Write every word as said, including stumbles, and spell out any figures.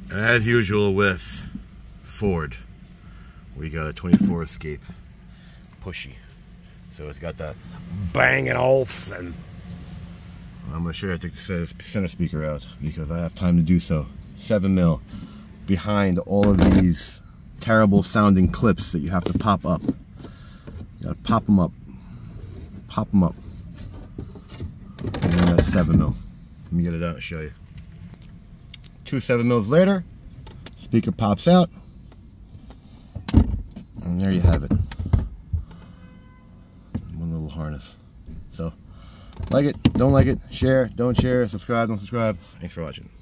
And as usual with Ford, we got a twenty-four Escape pushy. So it's got the Bang Olufsen. I'm gonna show you how to take the center speaker out because I have time to do so. Seven mil behind all of these terrible sounding clips that you have to pop up. You gotta pop them up, pop them up. And then that's seven mil. Let me get it out and show you. Two seven mils later, speaker pops out, and there you have it. One little harness. So, like it, don't like it, share, don't share, subscribe, don't subscribe. Thanks for watching.